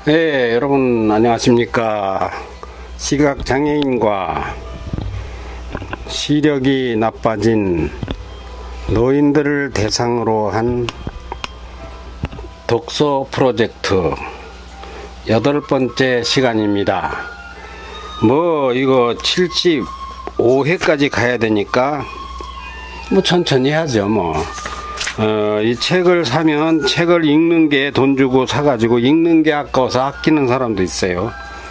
네, 여러분 안녕하십니까. 시각장애인과 시력이 나빠진 노인들을 대상으로 한 독서 프로젝트 8번째 시간입니다. 이거 75회까지 가야 되니까 천천히 하죠. 이 책을 사면 책을 읽는 게 돈 주고 사가지고 읽는 게 아까워서 아끼는 사람도 있어요.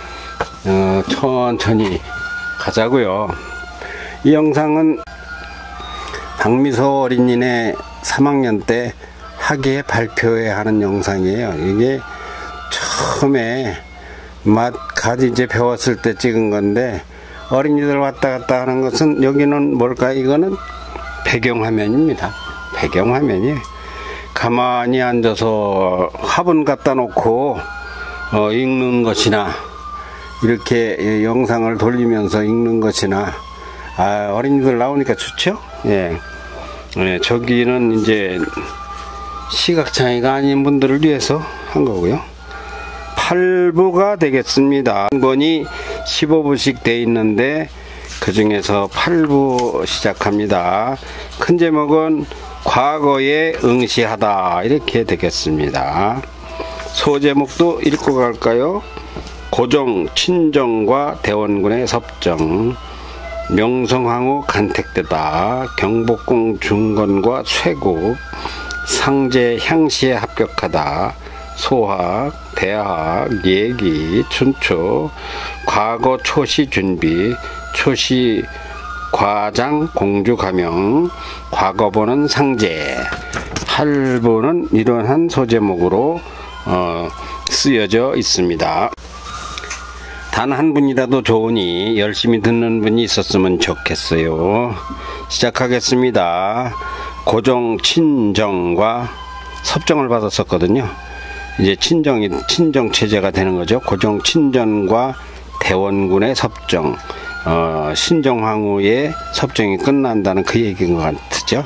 천천히 가자고요. 이 영상은 박미서 어린이네 3학년 때 학예 발표회 하는 영상이에요. 이게 처음에 가지 이제 배웠을 때 찍은 건데, 어린이들 왔다 갔다 하는 것은, 여기는 뭘까? 이거는 배경화면입니다. 배경화면이 가만히 앉아서 화분 갖다 놓고 읽는 것이나, 이렇게 영상을 돌리면서 읽는 것이나, 어린이들 나오니까 좋죠? 예. 저기는 이제 시각장애가 아닌 분들을 위해서 한 거고요. 8부가 되겠습니다. 한 권이 15부씩 돼 있는데 그 중에서 8부 시작합니다. 큰 제목은 과거에 응시하다, 이렇게 되겠습니다. 소제목도 읽고 갈까요? 고종 친정과 대원군의 섭정, 명성황후 간택되다, 경복궁 중건과 쇠국, 상제 향시에 합격하다, 소학, 대학, 예기, 춘추, 과거 초시 준비, 초시 과장, 공주 가명, 과거 보는 상제. 8부는 이러한 소제목으로 쓰여져 있습니다. 단 한 분이라도 좋으니 열심히 듣는 분이 있었으면 좋겠어요. 시작하겠습니다. 고종 친정과 섭정을 받았었거든요. 이제 친정 체제가 되는 거죠. 고종 친정과 대원군의 섭정, 신정황후의 섭정이 끝난다는 그 얘기인 것 같죠.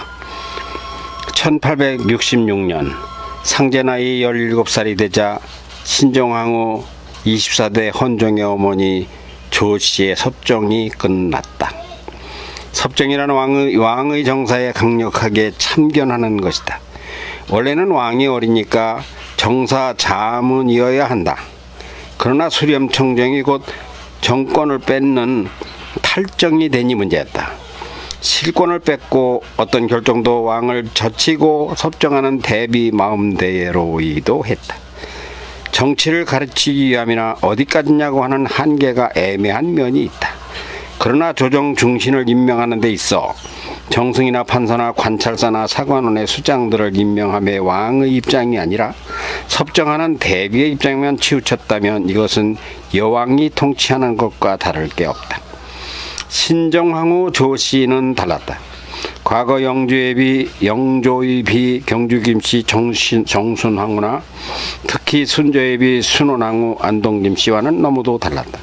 1866년 상제 나이 17살이 되자 신정황후 24대 헌종의 어머니 조씨의 섭정이 끝났다. 섭정이라는 왕의 정사에 강력하게 참견하는 것이다. 원래는 왕이 어리니까 정사 자문이어야 한다. 그러나 수렴청정이 곧 정권을 뺏는 탈정이 되니 문제였다. 실권을 뺏고 어떤 결정도 왕을 젖히고 섭정하는 대비 마음대로이기도 했다. 정치를 가르치기 위함이나 어디까지냐고 하는 한계가 애매한 면이 있다. 그러나 조정 중신을 임명하는 데 있어 정승이나 판사나 관찰사나 사관원의 수장들을 임명함에 왕의 입장이 아니라 섭정하는 대비의 입장이면 치우쳤다면 이것은 여왕이 통치하는 것과 다를 게 없다. 신정황후 조씨는 달랐다. 과거 영조의 비 경주김씨 정순황후나 특히 순조의 비 순원황후 안동김씨와는 너무도 달랐다.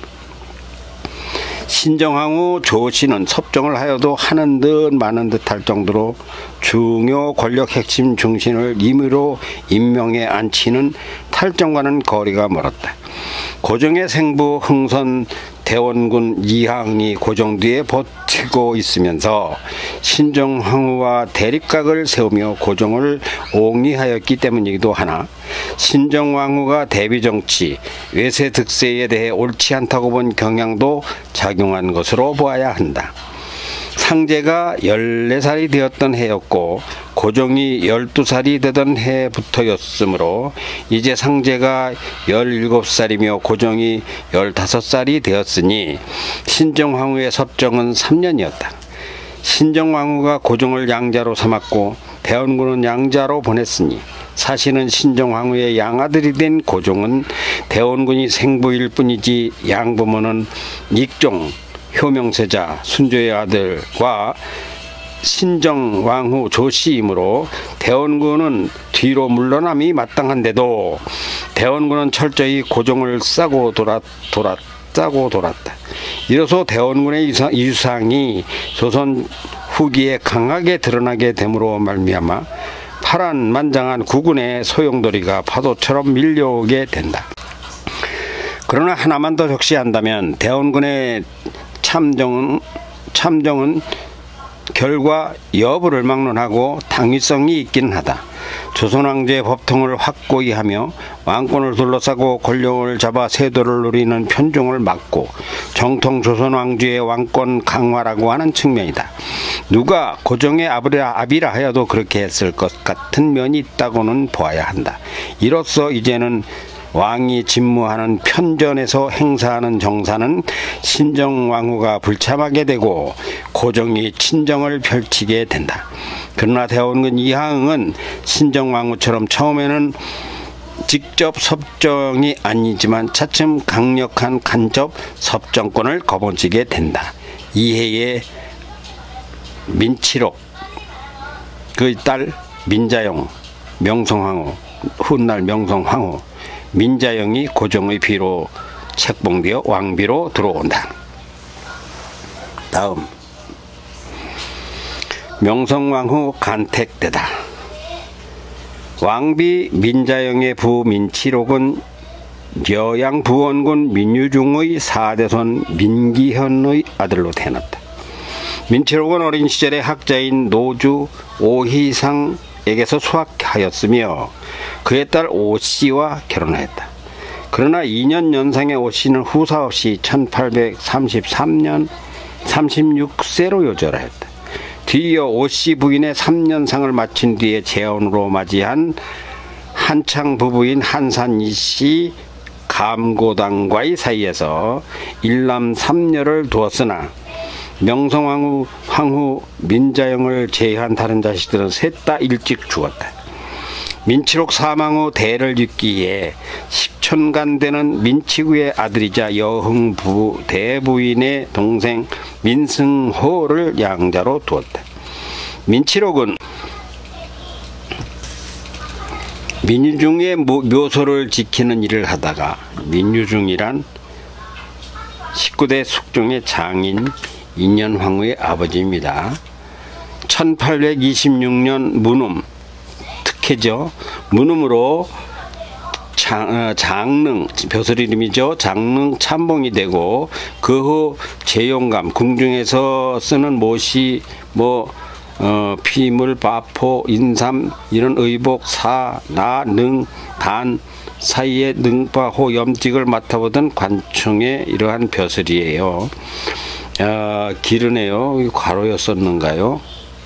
신정황후 조씨는 섭정을 하여도 하는 듯 마는 듯 할 정도로 중요 권력 핵심 중신을 임의로 임명에 앉히는 탈정과는 거리가 멀었다. 고종의 생부 흥선 대원군 이항이 고종 뒤에 버티고 있으면서 신정황후와 대립각을 세우며 고종을 옹리하였기 때문이기도 하나, 신정황후가 대비정치, 외세 득세에 대해 옳지 않다고 본 경향도 작용한 것으로 보아야 한다. 상제가 14살이 되었던 해였고 고종이 12살이 되던 해부터였으므로 이제 상제가 17살이며 고종이 15살이 되었으니 신정황후의 섭정은 3년이었다. 신정황후가 고종을 양자로 삼았고 대원군은 양자로 보냈으니 사실은 신정황후의 양아들이 된 고종은 대원군이 생부일 뿐이지 양부모는 익종, 효명세자, 순조의 아들과 신정왕후 조씨이므로 대원군은 뒤로 물러남이 마땅한데도 대원군은 철저히 고종을 싸고 돌았다. 이로써 대원군의 유상이 조선 후기에 강하게 드러나게 됨으로 말미암아 파란만장한 국군의 소용돌이가 파도처럼 밀려오게 된다. 그러나 하나만 더 적시한다면 대원군의 참정은 결과 여부를 막론하고 당위성이 있기는 하다. 조선왕조의 법통을 확고히 하며 왕권을 둘러싸고 권력을 잡아 세도를 누리는 편중을 막고 정통 조선왕조의 왕권 강화라고 하는 측면이다. 누가 고종의 아비라 하여도 그렇게 했을 것 같은 면이 있다고는 보아야 한다. 이로써 이제는 왕이 직무하는 편전에서 행사하는 정사는 신정왕후가 불참하게 되고 고종이 친정을 펼치게 된다. 그러나 대원군 이하응은 신정왕후처럼 처음에는 직접 섭정이 아니지만 차츰 강력한 간접 섭정권을 거머쥐게 된다. 이해의 민치록, 그의 딸 민자영, 명성황후, 훗날 명성황후, 민자영이 고종의 비로 책봉되어 왕비로 들어온다. 다음, 명성왕후 간택되다. 왕비 민자영의 부 민치록은 여양 부원군 민유중의 4대손 민기현의 아들로 태어났다. 민치록은 어린 시절에 학자인 노주 오희상에게서 수학하였으며 그의 딸 오씨와 결혼하였다. 그러나 2년 연상의 오씨는 후사 없이 1833년 36세로 요절하였다. 뒤이어 오씨 부인의 3년상을 마친 뒤에 재혼으로 맞이한 한창 부부인 한산이씨 감고당과의 사이에서 일남 3녀를 두었으나 명성황후 민자영을 제외한 다른 자식들은 셋 다 일찍 죽었다. 민치록 사망 후 대를 잇기에 10촌간 되는 민치구의 아들이자 여흥 대부인의 동생 민승호를 양자로 두었다. 민치록은 민유중의 묘소를 지키는 일을 하다가, 민유중이란 19대 숙종의 장인 인현황후의 아버지입니다. 1826년 문음, 특혜죠. 문음으로 장릉, 벼슬 이름이죠. 장릉 참봉이 되고, 그 후 재용감, 궁중에서 쓰는 못이 피물, 바포, 인삼 이런 의복, 사, 나, 능, 단 사이에 능바, 호, 염직을 맡아보던 관청의 이러한 벼슬이에요. 기르네요. 괄호였었는가요?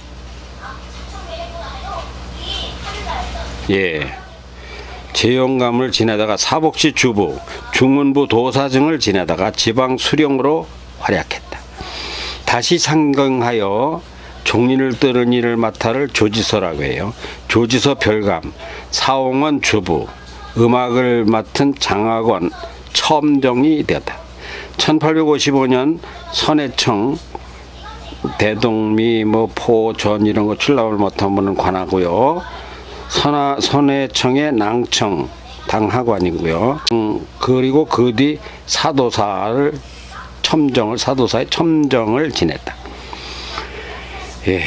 예. 재용감을 지내다가 사복시 주부, 중문부 도사증을 지내다가 지방 수령으로 활약했다. 다시 상경하여 종린을 뜨는 일을 맡아를 조지서라고 해요. 조지서 별감, 사홍원 주부, 음악을 맡은 장학원 첨정이 되었다. 1855년 선해청 대동미 포전 이런 거 출납을 못하면 관하고요. 선해청의 낭청 당하관이고요. 그리고 그 뒤 사도사의 첨정을 지냈다. 예.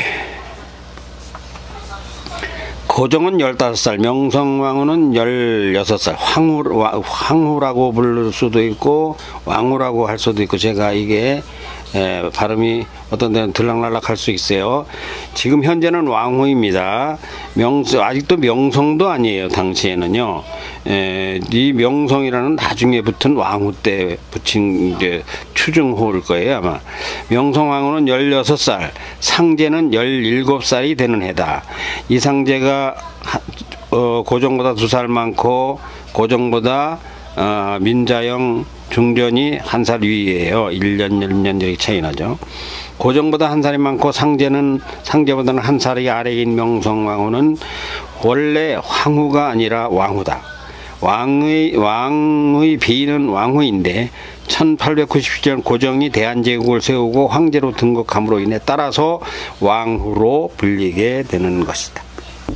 고종은 15살, 명성왕후는 16살, 황후라고 부를 수도 있고 왕후라고 할 수도 있고, 제가 이게 발음이 어떤 데는 들락날락 할 수 있어요. 지금 현재는 왕후입니다. 아직도 명성도 아니에요. 당시에는요. 이 명성이라는 나중에 붙은 왕후 때 붙인 이제 추증호일 거예요, 아마. 명성왕후는 16살, 상제는 17살이 되는 해다. 이 상제가 고종보다 2살 많고, 고종보다 민자영 중전이 1살 위에요. 1년, 1년 이렇게 차이 나죠. 고종보다 1살이 많고 상제보다는 1살이 아래인 명성왕후는 원래 황후가 아니라 왕후다. 왕의 비는 왕후인데 1897년 고종이 대한제국을 세우고 황제로 등극함으로 인해 따라서 왕후로 불리게 되는 것이다.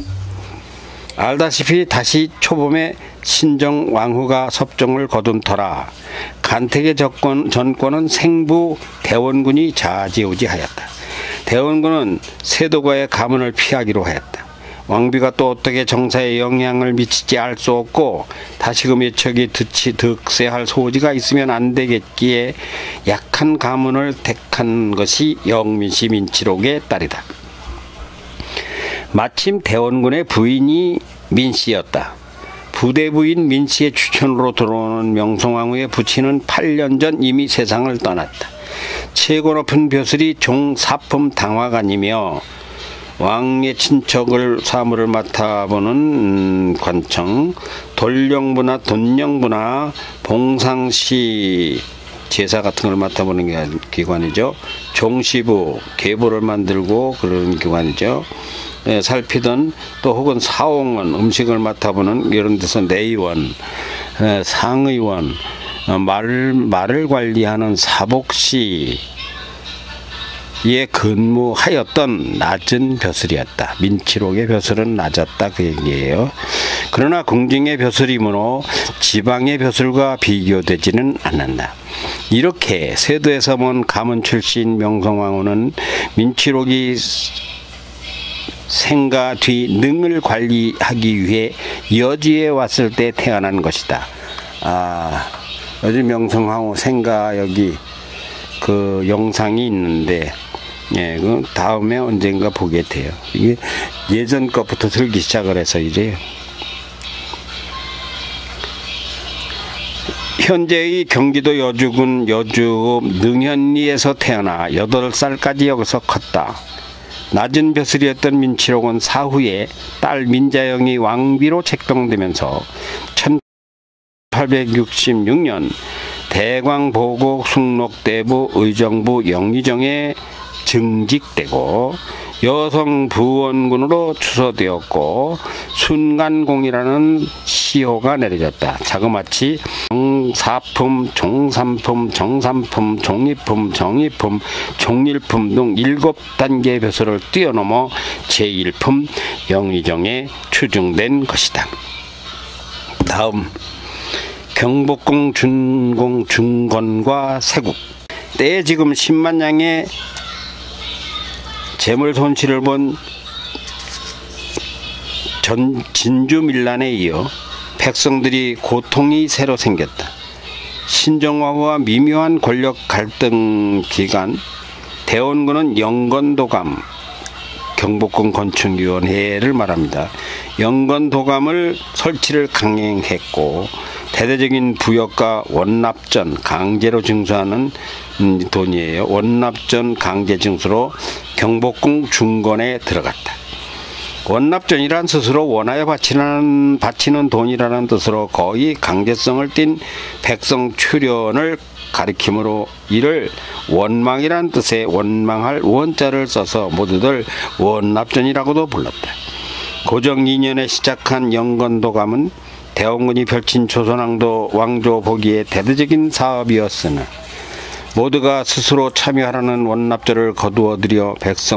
알다시피 다시 초봄에 신정왕후가 섭정을 거둔 터라 간택의 전권은 생부 대원군이 좌지우지하였다. 대원군은 세도가의 가문을 피하기로 하였다. 왕비가 또 어떻게 정사에 영향을 미칠지 알 수 없고 다시금 예척이 득세할 소지가 있으면 안 되겠기에 약한 가문을 택한 것이 영민씨 민치록의 딸이다. 마침 대원군의 부인이 민씨였다. 부대 부인 민씨의 추천으로 들어오는 명성황후의 부친은 8년 전 이미 세상을 떠났다. 최고 높은 벼슬이 종사품 당화관이며 왕의 친척을 사물을 맡아보는 관청, 돌령부나 돈령부나 봉상시 제사 같은 걸 맡아보는 기관이죠. 종시부, 계보를 만들고 그런 기관이죠. 살피던 또 혹은 사홍원, 음식을 맡아보는 이런 데서 내의원, 상의원, 말을 관리하는 사복시 에 근무하였던 낮은 벼슬이었다. 민치록의 벼슬은 낮았다 그 얘기예요. 그러나 궁중의 벼슬이므로 지방의 벼슬과 비교되지는 않는다. 이렇게 세도에서 먼 가문 출신 명성황후는 민치록이 생가 뒤 능을 관리하기 위해 여주에 왔을 때 태어난 것이다. 여주 명성황후 생가 여기 그 영상이 있는데 그 다음에 언젠가 보게 돼요. 이게 예전 것부터 들기 시작을 해서 이래요. 현재의 경기도 여주군 여주 능현리에서 태어나 8살까지 여기서 컸다. 낮은 벼슬이었던 민치록은 사후에 딸 민자영이 왕비로 책봉되면서 1866년 대광보국 숭록대부 의정부 영의정에 증직되고 여성부원군으로 추서되었고 순간공이라는 시호가 내려졌다. 자그마치 종사품, 종삼품, 정삼품, 종이품, 정이품, 종일품 등 7단계 벼슬을 뛰어넘어 제1품 영의정에 추중된 것이다. 다음 경복궁, 준공, 중건과 세국. 때에 지금 10만 양의 재물 손실을 본 진주밀란에 이어 백성들이 고통이 새로 생겼다. 신정화후와 미묘한 권력 갈등 기간 대원군은 영건도감, 경복궁 건축위원회를 말합니다. 영건도감을 설치를 강행했고 대대적인 부역과 원납전, 강제로 징수하는 돈이에요. 원납전 강제 징수로 경복궁 중건에 들어갔다. 원납전이란 스스로 원하여 바치는 돈이라는 뜻으로 거의 강제성을 띤 백성 출연을 가리키므로 이를 원망이란 뜻의 원망할 원자를 써서 모두들 원납전이라고도 불렀다. 고정 2년에 시작한 영건도감은 대원군이 펼친 조선왕조 왕조 보기에 대대적인 사업이었으나 모두가 스스로 참여하라는 원납절을 거두어들여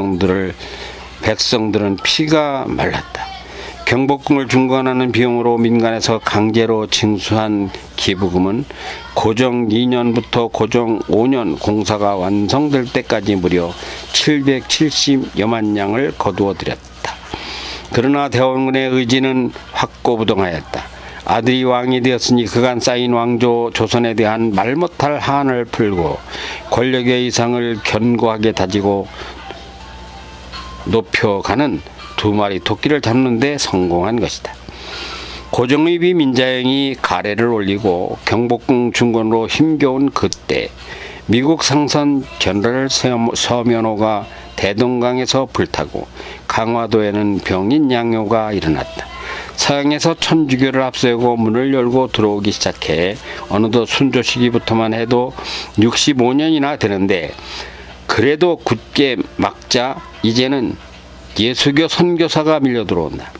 백성들은 피가 말랐다. 경복궁을 중건하는 비용으로 민간에서 강제로 징수한 기부금은 고정 2년부터 고정 5년 공사가 완성될 때까지 무려 770여만 양을 거두어들였다. 그러나 대원군의 의지는 확고부동하였다. 아들이 왕이 되었으니 그간 쌓인 왕조 조선에 대한 말 못할 한을 풀고 권력의 이상을 견고하게 다지고 높여가는 2마리 토끼를 잡는 데 성공한 것이다. 고정의 비 민자영이 가래를 올리고 경복궁 중건으로 힘겨운 그때 미국 상선 제너럴 서면호가 대동강에서 불타고 강화도에는 병인 양요가 일어났다. 서양에서 천주교를 앞세우고 문을 열고 들어오기 시작해 어느덧 순조 시기부터만 해도 65년이나 되는데 그래도 굳게 막자 이제는 예수교 선교사가 밀려 들어온다.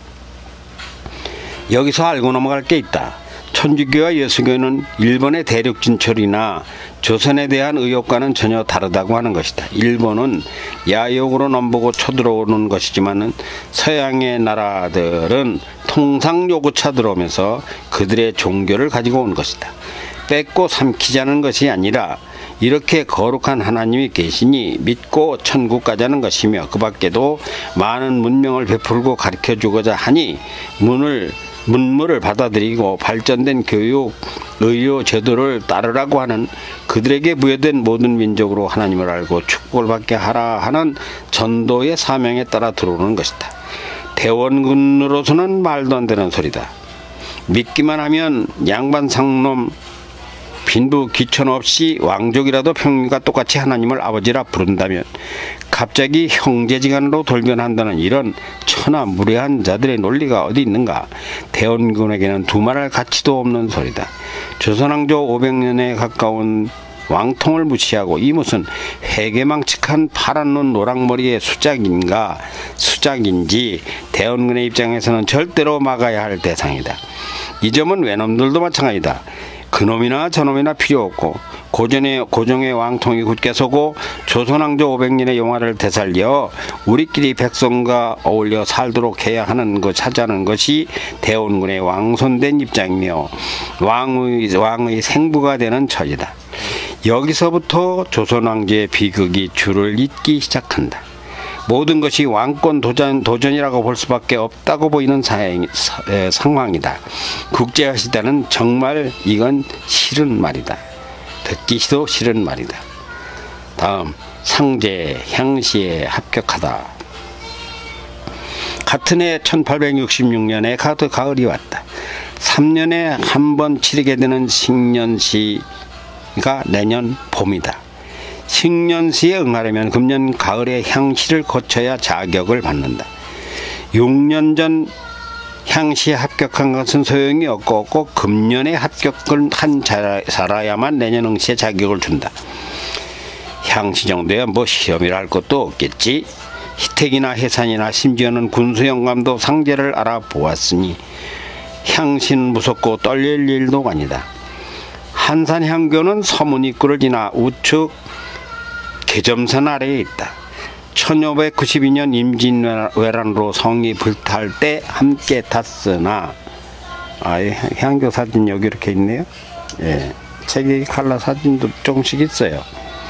여기서 알고 넘어갈 게 있다. 천주교와 예수교는 일본의 대륙 진출이나 조선에 대한 의혹과는 전혀 다르다고 하는 것이다. 일본은 야욕으로 넘보고 쳐들어오는 것이지만 서양의 나라들은 통상 요구차 들어오면서 그들의 종교를 가지고 온 것이다. 뺏고 삼키자는 것이 아니라 이렇게 거룩한 하나님이 계시니 믿고 천국 가자는 것이며 그 밖에도 많은 문명을 베풀고 가르쳐주고자 하니 문물을 받아들이고 발전된 교육, 의료 제도를 따르라고 하는 그들에게 부여된 모든 민족으로 하나님을 알고 축복을 받게 하라 하는 전도의 사명에 따라 들어오는 것이다. 대원군으로서는 말도 안 되는 소리다. 믿기만 하면 양반 상놈 빈부 귀천 없이 왕족이라도 평민과 똑같이 하나님을 아버지라 부른다면 갑자기 형제지간으로 돌변한다는 이런 천하무례한 자들의 논리가 어디 있는가. 대원군에게는 두말할 가치도 없는 소리다. 조선왕조 500년에 가까운 왕통을 무시하고 이 무슨 회개망측한 파란 눈 노랑머리의 수작인지 대원군의 입장에서는 절대로 막아야 할 대상이다. 이 점은 외놈들도 마찬가지다. 그놈이나 저놈이나 필요 없고 고종의 왕통이 굳게 서고 조선왕조 500년의 영화를 되살려 우리끼리 백성과 어울려 살도록 해야 하는 하자는 것이 대원군의 왕손된 입장이며 왕의 생부가 되는 처지다. 여기서부터 조선왕조의 비극이 줄을 잇기 시작한다. 모든 것이 왕권 도전이라고 볼 수밖에 없다고 보이는 상황이다. 국제화 시대는 정말 이건 싫은 말이다. 듣기도 싫은 말이다. 다음, 상제, 향시에 합격하다. 같은 해 1866년에 가을이 왔다. 3년에 한 번 치르게 되는 식년시가 내년 봄이다. 식년시에 응하려면 금년 가을에 향시를 거쳐야 자격을 받는다. 6년 전 향시에 합격한 것은 소용이 없고 꼭 금년에 합격을 한 자라야만 내년 응시에 자격을 준다. 향시 정도야 뭐 시험이라 할 것도 없겠지. 희택이나 해산이나 심지어는 군수영감도 상제를 알아보았으니 향시는 무섭고 떨릴 일도 아니다. 한산향교는 서문 입구를 지나 우측 개점선 아래에 있다. 1592년 임진왜란으로 성이 불탈 때 함께 탔으나 향교 사진 여기 이렇게 있네요. 예, 책이 칼라 사진도 조금씩 있어요.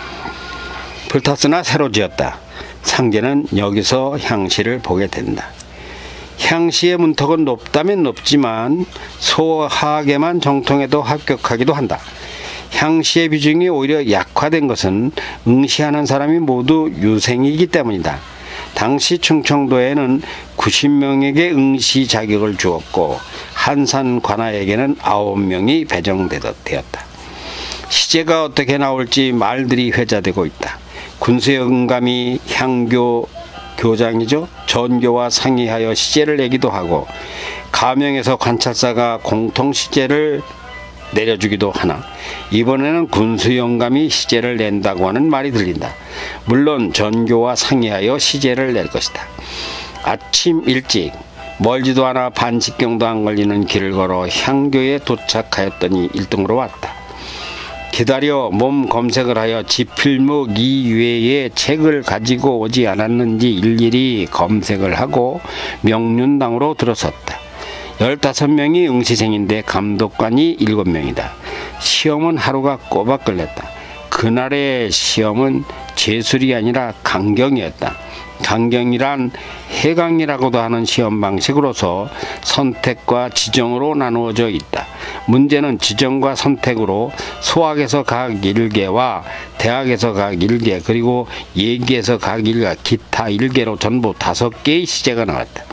불탔으나 새로 지었다. 상제는 여기서 향시를 보게 된다. 향시의 문턱은 높다면 높지만 소하게만 정통해도 합격하기도 한다. 향시의 비중이 오히려 약화된 것은 응시하는 사람이 모두 유생이기 때문이다. 당시 충청도에는 90명에게 응시 자격을 주었고 한산 관아에게는 9명이 배정되었다. 시제가 어떻게 나올지 말들이 회자되고 있다. 군수영감이 향교 교장이죠. 전교와 상의하여 시제를 내기도 하고 가명에서 관찰사가 공통 시제를 내려주기도 하나 이번에는 군수영감이 시제를 낸다고 하는 말이 들린다. 물론 전교와 상의하여 시제를 낼 것이다. 아침 일찍 멀지도 않아 반시경도 안 걸리는 길을 걸어 향교에 도착하였더니 1등으로 왔다. 기다려 몸 검색을 하여 지필목 이외에 책을 가지고 오지 않았는지 일일이 검색을 하고 명륜당으로 들어섰다. 15명이 응시생인데 감독관이 7명이다. 시험은 하루가 꼬박 걸렸다. 그날의 시험은 제술이 아니라 강경이었다. 강경이란 해강이라고도 하는 시험 방식으로서 선택과 지정으로 나누어져 있다. 문제는 지정과 선택으로 소학에서 각 1개와 대학에서 각 1개 그리고 예기에서 각 1개 기타 1개로 전부 5개의 시제가 나왔다.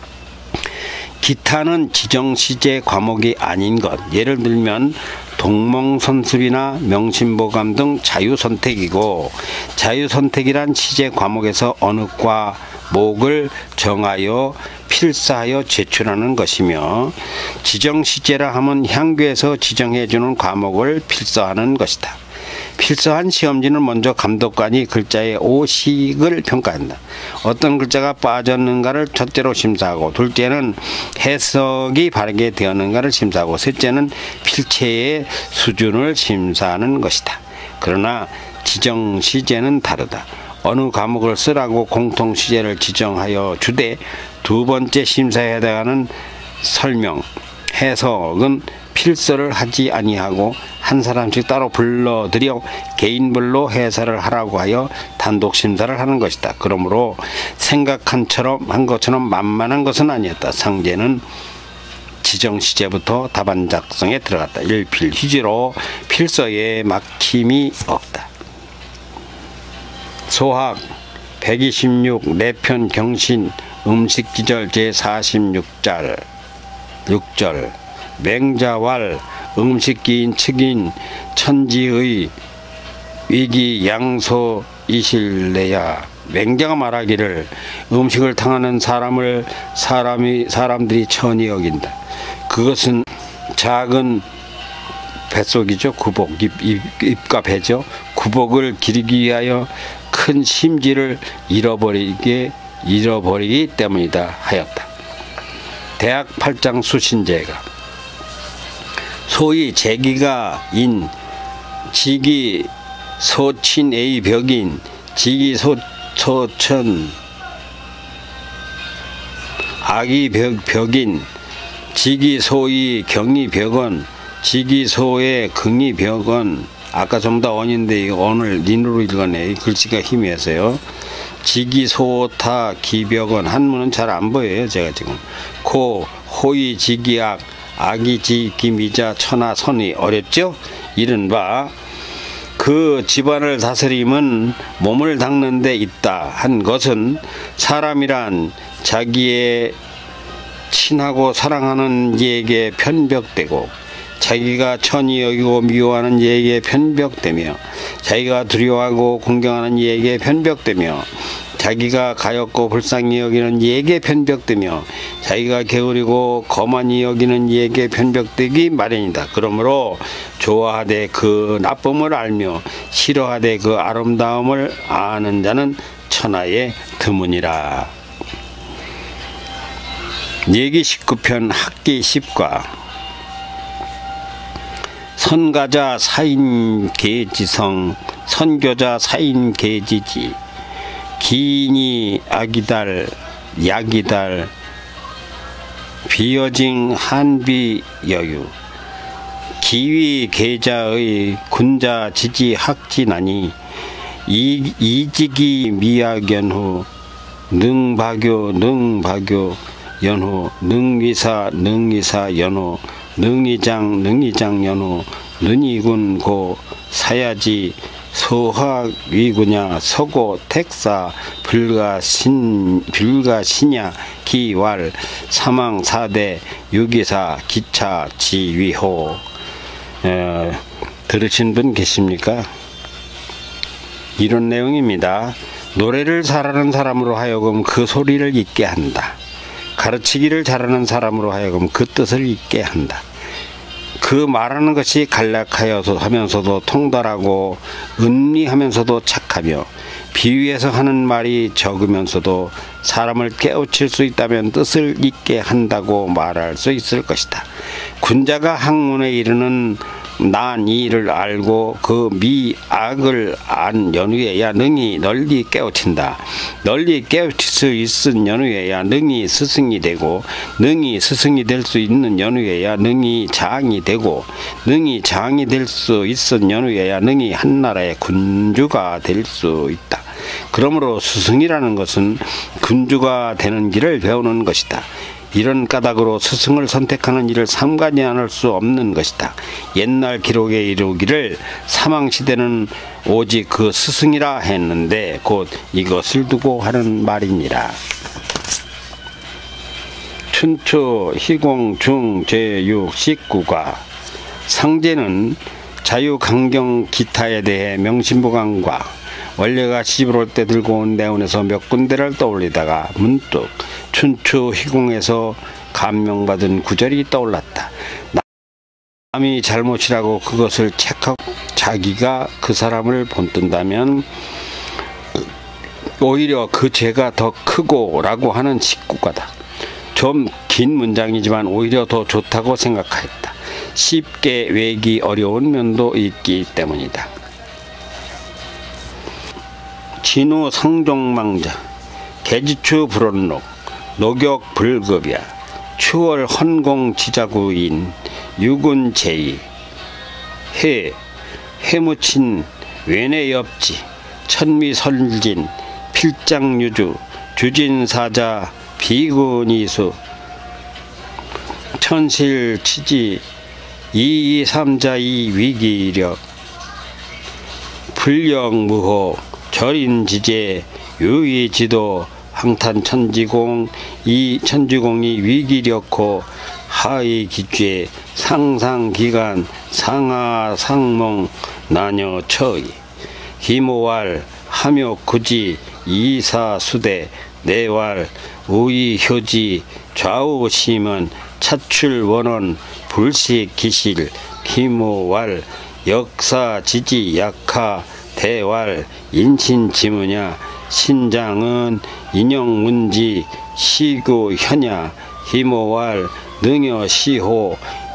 기타는 지정시제 과목이 아닌 것, 예를 들면 동몽선습이나 명심보감 등 자유선택이고 자유선택이란 시제 과목에서 어느 과목을 정하여 필사하여 제출하는 것이며 지정시제라 하면 향교에서 지정해주는 과목을 필사하는 것이다. 필사한 시험지는 먼저 감독관이 글자의 오식을 평가한다. 어떤 글자가 빠졌는가를 첫째로 심사하고 둘째는 해석이 바르게 되었는가를 심사하고 셋째는 필체의 수준을 심사하는 것이다. 그러나 지정시제는 다르다. 어느 과목을 쓰라고 공통시제를 지정하여 주되 두 번째 심사에 해당하는 설명, 해석은 필서를 하지 아니하고 한 사람씩 따로 불러들여 개인별로 해설을 하라고 하여 단독 심사를 하는 것이다. 그러므로 생각한 것처럼 만만한 것은 아니었다. 상제는 지정 시제부터 답안 작성에 들어갔다. 일필휘지로 필서에 막힘이 없다. 소학 126 내편 경신 음식기절 제46절 6절 맹자왈 음식기인 측인 천지의 위기 양소이실래야. 맹자가 말하기를 음식을 당하는 사람들이 천히 여긴다. 그것은 작은 뱃속이죠. 구복, 입과 배죠. 구복을 기르기 위하여 큰 심지를 잃어버리기 때문이다 하였다. 대학 8장 수신제가 소위 제기가 인 지기 소친의 벽인 지기 소천 악이 벽인 지기 소의 경이 벽은 지기 소의 긍이 벽은 아까 좀 더 언인데 오늘 닌으로 읽었네. 글씨가 희미해서요. 지기 소타 기벽은 한문은 잘 안 보여요. 제가 지금 고 호의 지기악 악이 지기 미자 천하 선이 어렵죠. 이른바 그 집안을 다스림은 몸을 닦는 데 있다 한 것은 사람이란 자기의 친하고 사랑하는 이에게 편벽되고 자기가 천히 여기고 미워하는 이에게 편벽되며 자기가 두려워하고 공경하는 이에게 편벽되며 자기가 가엾고 불쌍히 여기는 이에게 편벽되며 자기가 게으르고 거만히 여기는 이에게 편벽되기 마련이다. 그러므로 좋아하되 그 나쁨을 알며 싫어하되 그 아름다움을 아는 자는 천하에 드무니라. 예기 19편 학기 10과 선가자 사인계지성 선교자 사인계지지 기인이 악이달 약이달 비여징 한비여유 기위 계자의 군자 지지 학지나니 이직이 미약연후 능박교 연후 능위사 연후 능이장 연후 능이군 고 사야지 소학위구냐 서고 택사 불가시냐 기왈 사망 사대 유기사 기차 지위호. 들으신 분 계십니까? 이런 내용입니다. 노래를 잘하는 사람으로 하여금 그 소리를 잊게 한다. 가르치기를 잘하는 사람으로 하여금 그 뜻을 잊게 한다. 그 말하는 것이 간략하면서도 통달하고 은미하면서도 착하며 비유해서 하는 말이 적으면서도 사람을 깨우칠 수 있다면 뜻을 잊게 한다고 말할 수 있을 것이다. 군자가 학문에 이르는 난 이를 알고 그 미악을 안 연후에야 능히 널리 깨우친다. 널리 깨우칠 수 있은 연후에야 능히 스승이 되고 능히 스승이 될 수 있는 연후에야 능히 장이 되고 능히 장이 될 수 있은 연후에야 능히 한나라의 군주가 될 수 있다. 그러므로 스승이라는 것은 군주가 되는 길을 배우는 것이다. 이런 까닭으로 스승을 선택하는 일을 삼가지 않을 수 없는 것이다. 옛날 기록에 이르기를 사망시대는 오직 그 스승이라 했는데 곧 이것을 두고 하는 말이니라. 춘추 희공중 제6 19과 상제는 자유강경 기타에 대해 명심보강과 원래가 시집을 올 때 들고 온 내원에서 몇 군데를 떠올리다가 문득 춘추 희공에서 감명받은 구절이 떠올랐다. 남이 잘못이라고 그것을 책하고 자기가 그 사람을 본뜬다면 오히려 그 죄가 더 크고 라고 하는 직구가다. 좀 긴 문장이지만 오히려 더 좋다고 생각하였다. 쉽게 외기 어려운 면도 있기 때문이다. 진우 성종망자 개지추 불원록 노격 불급야 추월 헌공 지자구인 육은 제이 해무친 외내엽지 천미설진 필장유주 주진사자 비군이수 천실치지 이이삼자이 위기력 불령무호 절인지제 유의지도 황탄천지공 이천지공이 위기력호 하이기죄 상상기간 상하상몽 나녀처이 기모왈 함욕구지 이사수대 내왈 우이효지 좌우심은 차출원원 불식기실 기모왈 역사지지 약하 대왈 인신지무냐 신장은 인형문지 시구현야 희모왈 능여시호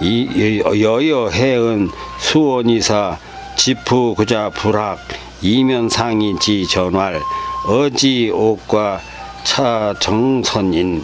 여여해은 수원이사 지푸구자 불학 이면상이지 전왈 어지옥과 차정선인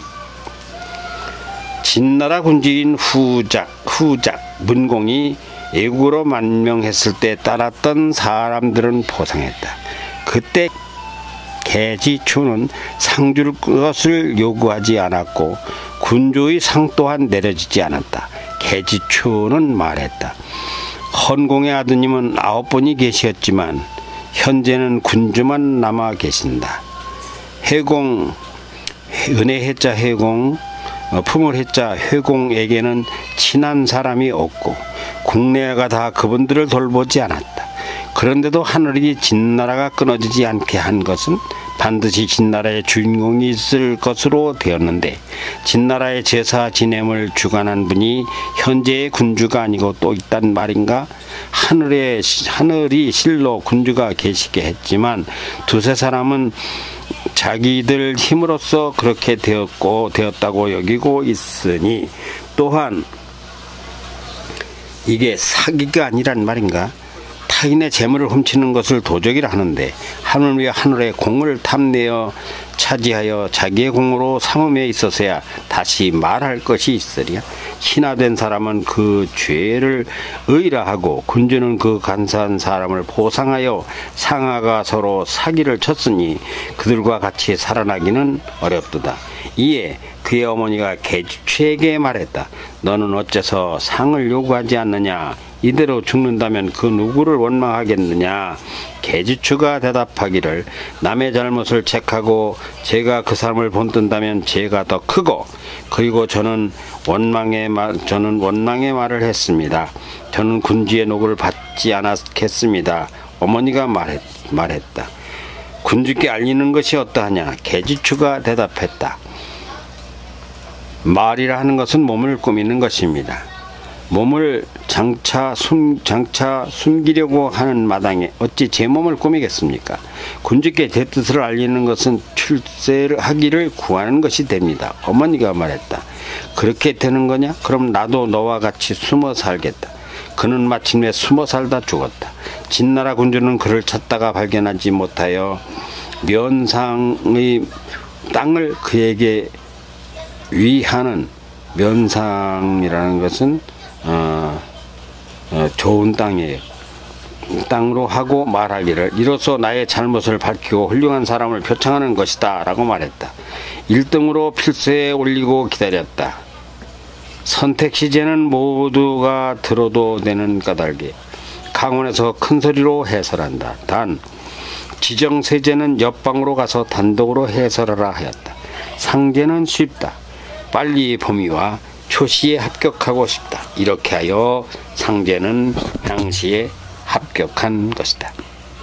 진나라 군주인 후작 문공이 애국으로 만명했을 때 따랐던 사람들은 포상했다. 그때 개지추는 상 줄 것을 요구하지 않았고 군주의 상 또한 내려지지 않았다. 개지추는 말했다. 헌공의 아드님은 9분이 계셨지만 현재는 군주만 남아 계신다. 해공 은혜해자 해공 품을해자 회공에게는 친한 사람이 없고 국내가 다 그분들을 돌보지 않았다. 그런데도 하늘이 진나라가 끊어지지 않게 한 것은 반드시 진나라의 주인공이 있을 것으로 되었는데 진나라의 제사 지냄을 주관한 분이 현재의 군주가 아니고 또 있단 말인가? 하늘이 실로 군주가 계시게 했지만 두세 사람은 자기들 힘으로써 그렇게 되었다고 여기고 있으니 또한 이게 사기가 아니란 말인가? 타인의 재물을 훔치는 것을 도적이라 하는데 하늘 위에 하늘의 공을 탐내어 차지하여 자기의 공으로 삼음에 있어서야 다시 말할 것이 있으랴. 신하된 사람은 그 죄를 의라하고 군주는 그 간사한 사람을 보상하여 상하가 서로 사기를 쳤으니 그들과 같이 살아나기는 어렵도다. 이에 그의 어머니가 개지추에게 말했다. 너는 어째서 상을 요구하지 않느냐? 이대로 죽는다면 그 누구를 원망하겠느냐? 개지추가 대답하기를 남의 잘못을 책하고 제가 그 사람을 본뜬다면 죄가 더 크고 그리고 저는 원망의 말을 했습니다. 저는 군주의 노고를 받지 않았겠습니다. 어머니가 말했다. 군주께 알리는 것이 어떠하냐? 개지추가 대답했다. 말이라 하는 것은 몸을 꾸미는 것입니다. 몸을 장차 숨기려고 하는 마당에 어찌 제 몸을 꾸미겠습니까? 군주께 제 뜻을 알리는 것은 출세를 하기를 구하는 것이 됩니다. 어머니가 말했다. 그렇게 되는 거냐? 그럼 나도 너와 같이 숨어 살겠다. 그는 마침내 숨어 살다 죽었다. 진나라 군주는 그를 찾다가 발견하지 못하여 면상의 땅을 그에게 위하는, 면상이라는 것은 좋은 땅이에요. 땅으로 하고 말하기를 이로써 나의 잘못을 밝히고 훌륭한 사람을 표창하는 것이다 라고 말했다. 1등으로 필세에 올리고 기다렸다. 선택시제는 모두가 들어도 되는 까닭에 강원에서 큰소리로 해설한다. 단 지정세제는 옆방으로 가서 단독으로 해설하라 하였다. 상제는 쉽다. 빨리 봄이와 초시에 합격하고 싶다. 이렇게 하여 상제는 향시에 합격한 것이다.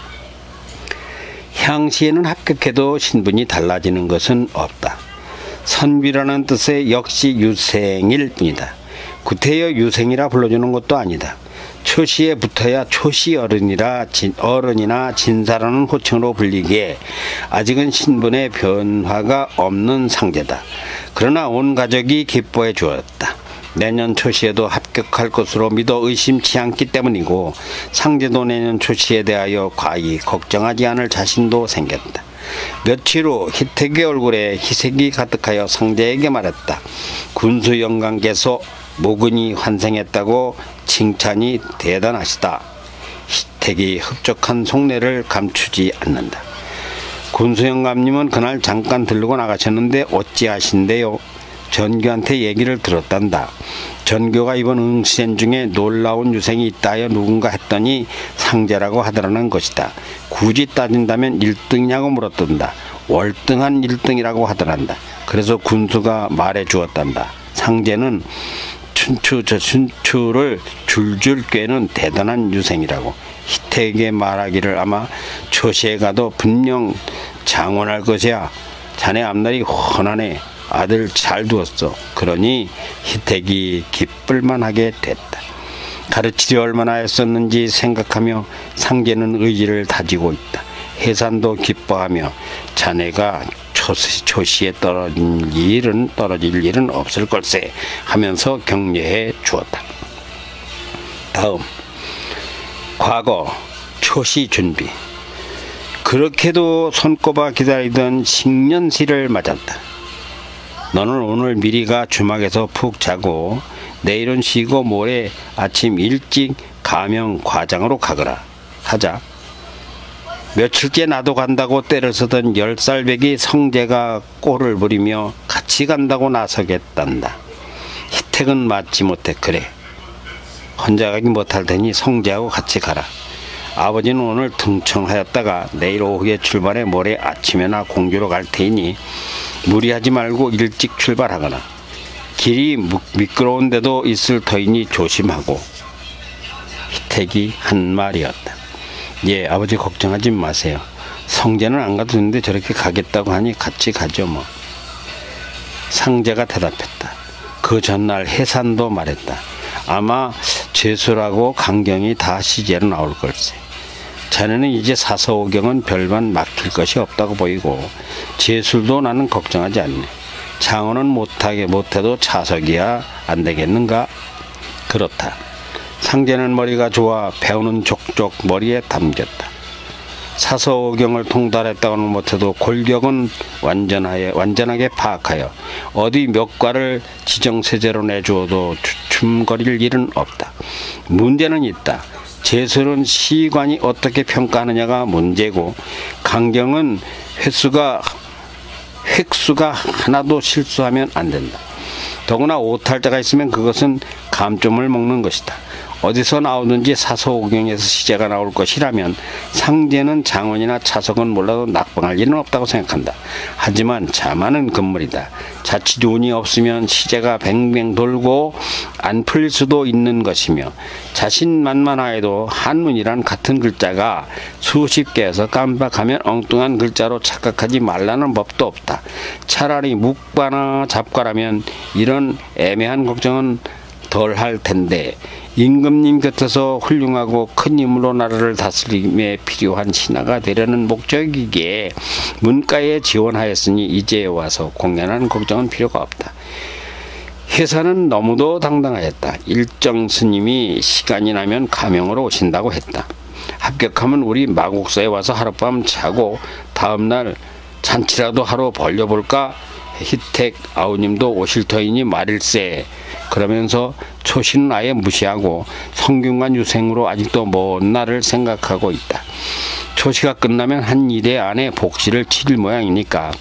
향시에는 합격해도 신분이 달라지는 것은 없다. 선비라는 뜻의 역시 유생일 뿐이다. 구태여 유생이라 불러주는 것도 아니다. 초시에 붙어야 초시 어른이나 진사라는 호칭으로 불리기에 아직은 신분의 변화가 없는 상제다. 그러나 온 가족이 기뻐해 주었다. 내년 초시에도 합격할 것으로 믿어 의심치 않기 때문이고 상제도 내년 초시에 대하여 과히 걱정하지 않을 자신도 생겼다. 며칠 후 희택의 얼굴에 희색이 가득하여 상제에게 말했다. 군수 영감께서 모근이 환생했다고 칭찬이 대단하시다. 희택이 흡족한 속내를 감추지 않는다. 군수영감님은 그날 잠깐 들르고 나가셨는데 어찌하신대요? 전교한테 얘기를 들었단다. 전교가 이번 응시생 중에 놀라운 유생이 있다 하여 누군가 했더니 상제라고 하더라는 것이다. 굳이 따진다면 1등이냐고 물었던다. 월등한 1등이라고 하더란다. 그래서 군수가 말해 주었단다. 상제는 춘추를 줄줄 꿰는 대단한 유생이라고. 희택에게 말하기를 아마 초시에 가도 분명 장원할 것이야. 자네 앞날이 훤하네. 아들 잘 두었어. 그러니 희택이 기쁠만하게 됐다. 가르치려 얼마나 애썼는지 생각하며 상제는 의지를 다지고 있다. 해산도 기뻐하며 자네가 초시에 떨어질 일은 없을 걸세 하면서 격려해 주었다. 다음, 과거 초시 준비. 그렇게도 손꼽아 기다리던 식년시를 맞았다. 너는 오늘 미리가 주막에서 푹 자고 내일은 쉬고 모레 아침 일찍 가명 과장으로 가거라 하자. 며칠째 나도 간다고 때를 쓰던 10살배기 성재가 꼴을 부리며 같이 간다고 나서겠단다. 희택은 맞지 못해. 그래, 혼자 가기 못할 테니 성재하고 같이 가라. 아버지는 오늘 등청하였다가 내일 오후에 출발해 모레 아침에나 공주로 갈 테니 무리하지 말고 일찍 출발하거나 길이 미끄러운 데도 있을 터이니 조심하고. 희택이 한 말이었다. 예, 아버지 걱정하지 마세요. 성재는 안 가도 되는데 저렇게 가겠다고 하니 같이 가죠 뭐. 상제가 대답했다. 그 전날 해산도 말했다. 아마 제수라고 강경이 다 시제로 나올 걸세. 자네는 이제 사서오경은 별반 막힐 것이 없다고 보이고 제술도 나는 걱정하지 않네. 장어는 못해도 차석이야 안 되겠는가? 그렇다. 상제는 머리가 좋아 배우는 족족 머리에 담겼다. 사서오경을 통달했다고는 못해도 골격은 완전하게 파악하여 어디 몇 과를 지정세제로 내주어도 주춤거릴 일은 없다. 문제는 있다. 제술은 시관이 어떻게 평가하느냐가 문제고 강경은 획수가 하나도 실수하면 안 된다. 더구나 오탈자가 있으면 그것은 감점을 먹는 것이다. 어디서 나오든지 사서오경에서 시제가 나올 것이라면 상제는 장원이나 차석은 몰라도 낙방할 일은 없다고 생각한다. 하지만 자만은 금물이다. 자칫 운이 없으면 시제가 뱅뱅 돌고 안 풀릴 수도 있는 것이며 자신만만하여도 한문이란 같은 글자가 수십 개여서 깜빡하면 엉뚱한 글자로 착각하지 말라는 법도 없다. 차라리 묵과나 잡과라면 이런 애매한 걱정은 덜 할 텐데 임금님 곁에서 훌륭하고 큰 힘으로 나라를 다스림에 필요한 신하가 되려는 목적이기에 문과에 지원하였으니 이제 와서 공연한 걱정은 필요가 없다. 회사는 너무도 당당하였다. 일정 스님이 시간이 나면 가명으로 오신다고 했다. 합격하면 우리 마곡사에 와서 하룻밤 자고 다음날 잔치라도 하러 벌려볼까? 희택 아우님도 오실 터이니 말일세. 그러면서 초시는 아예 무시하고 성균관 유생으로 아직도 먼 날을 생각하고 있다. 초시가 끝나면 한 2대 안에 복시를 치를 모양이니까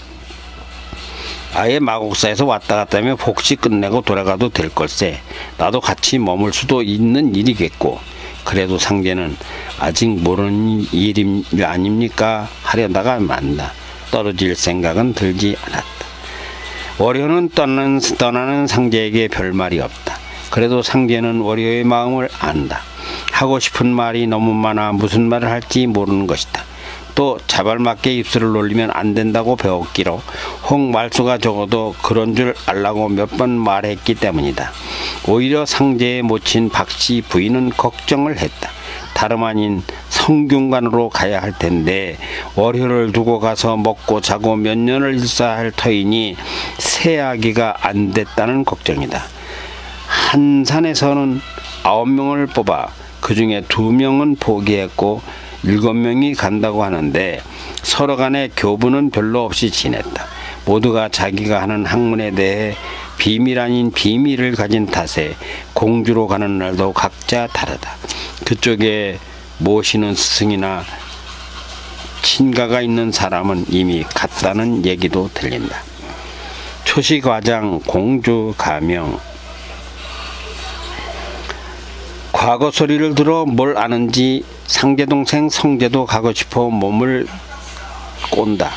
아예 마곡사에서 왔다 갔다 하며 복시 끝내고 돌아가도 될 걸세. 나도 같이 머물 수도 있는 일이겠고. 그래도 상제는 아직 모르는 일 아닙니까? 하려다가 만다. 떨어질 생각은 들지 않았다. 월효는 떠나는 상제에게 별말이 없다. 그래도 상제는 월효의 마음을 안다. 하고 싶은 말이 너무 많아 무슨 말을 할지 모르는 것이다. 또 자발맞게 입술을 놀리면 안 된다고 배웠기로 혹 말수가 적어도 그런 줄 알라고 몇 번 말했기 때문이다. 오히려 상제의 모친 박씨 부인은 걱정을 했다. 다름 아닌 성균관으로 가야 할 텐데 월효를 두고 가서 먹고 자고 몇 년을 일사야 할 터이니 새아기가 안 됐다는 걱정이다. 한산에서는 9명을 뽑아 그 중에 2명은 포기했고 7명이 간다고 하는데 서로 간에 교부는 별로 없이 지냈다. 모두가 자기가 하는 학문에 대해 비밀 아닌 비밀을 가진 탓에 공주로 가는 날도 각자 다르다. 그쪽에 모시는 스승이나 친가가 있는 사람은 이미 갔다는 얘기도 들린다. 초시과장, 공주, 가명. 과거 소리를 들어 뭘 아는지 상제 동생 성제도 가고 싶어 몸을 꼰다.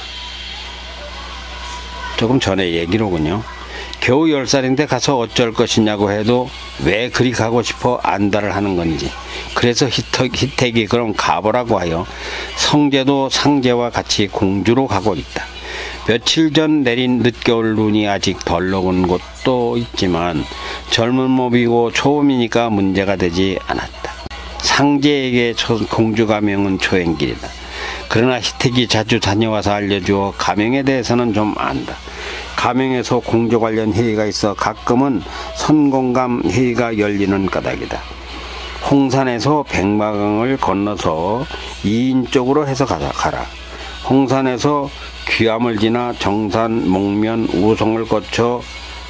조금 전에 얘기로군요. 겨우 10살인데 가서 어쩔 것이냐고 해도 왜 그리 가고 싶어 안달을 하는 건지. 그래서 희택이 그럼 가보라고 하여 성제도 상제와 같이 공주로 가고 있다. 며칠 전 내린 늦겨울 눈이 아직 덜 녹은 곳도 있지만 젊은 몸이고 초음이니까 문제가 되지 않았다. 상제에게 공주 가명은 초행길이다. 그러나 희택이 자주 다녀와서 알려주어 가명에 대해서는 좀 안다. 가명에서 공조 관련 회의가 있어 가끔은 선공감 회의가 열리는 까닭이다. 홍산에서 백마강을 건너서 이인 쪽으로 해서 가라. 홍산에서 귀암을 지나 정산, 목면, 우성을 거쳐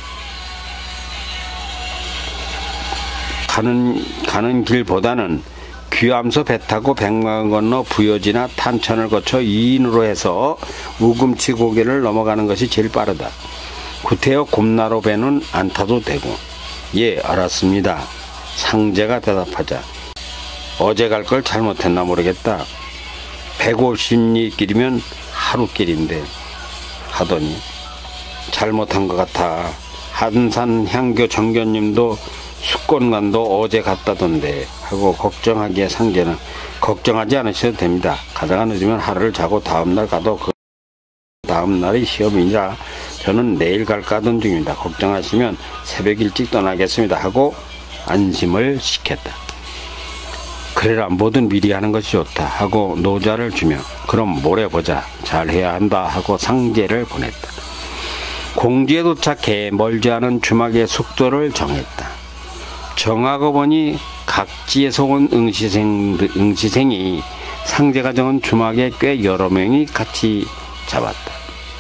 가는 길보다는 귀암서 배 타고 백마강 건너 부여지나 탄천을 거쳐 이인으로 해서 우금치 고개를 넘어가는 것이 제일 빠르다. 구태여 곰나로 배는 안 타도 되고. 예, 알았습니다. 상제가 대답하자. 어제 갈 걸 잘못했나 모르겠다. 150리 길이면 하루 길인데 하더니 잘못한 것 같아. 한산 향교 정견님도 숙권관도 어제 갔다던데 하고 걱정하기에 상제는 걱정하지 않으셔도 됩니다. 가다가 늦으면 하루를 자고 다음날 가도 그 다음날이 시험이라 저는 내일 갈까 하던 중입니다. 걱정하시면 새벽 일찍 떠나겠습니다 하고 안심을 시켰다. 그래라, 뭐든 미리 하는 것이 좋다 하고 노자를 주며 그럼 모레 보자, 잘해야 한다 하고 상제를 보냈다. 공주에 도착해 멀지 않은 주막의 숙소를 정했다. 정하고 보니 각지에서 온 응시생이 상제가 정한 주막에 꽤 여러 명이 같이 잡았다.